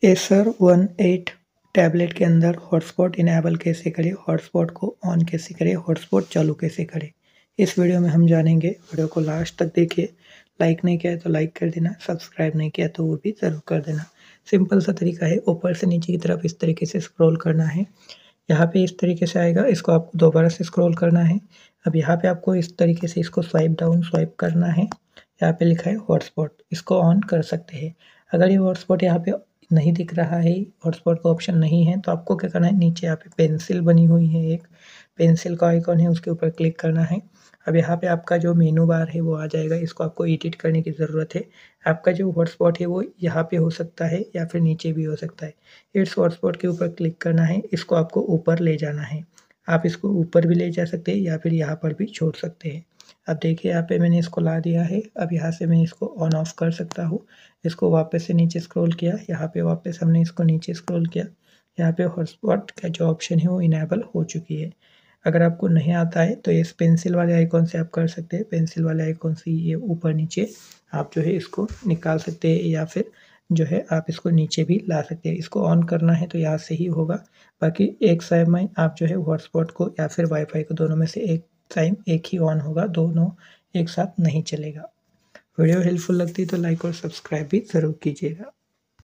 Acer 18 tablet के अंदर hotspot enable कैसे करें, हॉटस्पॉट को ऑन कैसे करें, हॉटस्पॉट चालू कैसे करें, इस वीडियो में हम जानेंगे। वीडियो को लास्ट तक देखिए। लाइक नहीं किया है तो लाइक कर देना, सब्सक्राइब नहीं किया तो वो भी ज़रूर कर देना। सिंपल सा तरीका है, ऊपर से नीचे की तरफ इस तरीके से स्क्रॉल करना है। यहाँ पे इस तरीके से आएगा, इसको आपको दोबारा से स्क्रॉल करना है। अब यहाँ पे आपको इस तरीके से इसको स्वाइप डाउन स्वाइप करना है। यहाँ पे लिखा है हॉटस्पॉट, इसको ऑन कर सकते हैं। अगर ये हॉटस्पॉट यहाँ पे नहीं दिख रहा है, हॉटस्पॉट का ऑप्शन नहीं है, तो आपको क्या करना है, नीचे यहाँ पे पेंसिल बनी हुई है, एक पेंसिल का आइकॉन है, उसके ऊपर क्लिक करना है। अब यहाँ पे आपका जो मेनू बार है वो आ जाएगा, इसको आपको एडिट करने की ज़रूरत है। आपका जो हॉटस्पॉट है वो यहाँ पे हो सकता है या फिर नीचे भी हो सकता है। इस हॉटस्पॉट के ऊपर क्लिक करना है, इसको आपको ऊपर ले जाना है। आप इसको ऊपर भी ले जा सकते हैं या फिर यहाँ पर भी छोड़ सकते हैं। अब देखिए यहाँ पे मैंने इसको ला दिया है। अब यहाँ से मैं इसको ऑन ऑफ कर सकता हूँ। इसको वापस से नीचे स्क्रॉल किया, यहाँ पे वापस हमने इसको नीचे स्क्रॉल किया। यहाँ पे हॉटस्पॉट का जो ऑप्शन है वो इनेबल हो चुकी है। अगर आपको नहीं आता है तो इस पेंसिल वाले आइकॉन से आप कर सकते हैं। पेंसिल वाले आइकॉन से ये ऊपर नीचे आप जो है इसको निकाल सकते हैं या फिर जो है आप इसको नीचे भी ला सकते हैं। इसको ऑन करना है तो यहाँ से ही होगा। बाकी एक समय आप जो है हॉटस्पॉट को या फिर वाईफाई को, दोनों में से एक टाइम एक ही ऑन होगा, दोनों एक साथ नहीं चलेगा। वीडियो हेल्पफुल लगती है तो लाइक और सब्सक्राइब भी ज़रूर कीजिएगा।